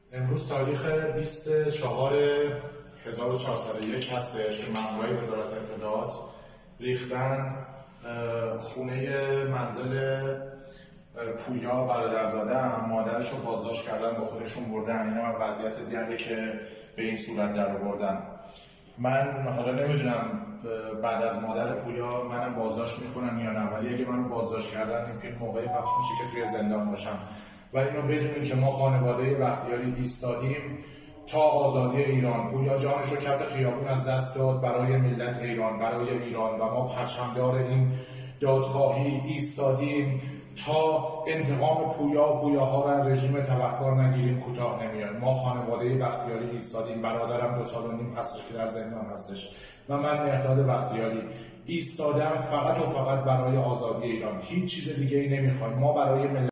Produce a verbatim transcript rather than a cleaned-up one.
امروز تاریخ بیست چهار هزار و چهارصد و یک هستش که مامورای وزارت اطلاعات ریختن خونه منزل پویا برادرزاده هم مادرش رو بازداشت کردن، با خودشون بردن. اینا هم وضعیت دیگه که به این صورت در آوردن. من حالا نمیدونم بعد از مادر پویا منم بازداشت میکنن یا نه، ولی اگه منو بازداشت کردن این فیلم موقعی پخش میشه که توی زندان باشم. ولی اینو بدونید که ما خانواده بختیاری ایستادیم تا آزادی ایران. پویا جانش رو کف خیابون از دست داد برای ملت ایران، برای ایران، و ما پرچمدار این دادخواهی ایستادیم تا انتقام پویا و پویاها را رژیم تبهکار نگیریم کوتاه نمیاد. ما خانواده بختیاری ایستادیم. برادرم دو سال و نیم هستش که در زندان هستش و من مهرداد بختیاری ایستادم فقط و فقط برای آزادی ایران. هیچ چیز دیگه ای نمیخوایم. ما برای ملت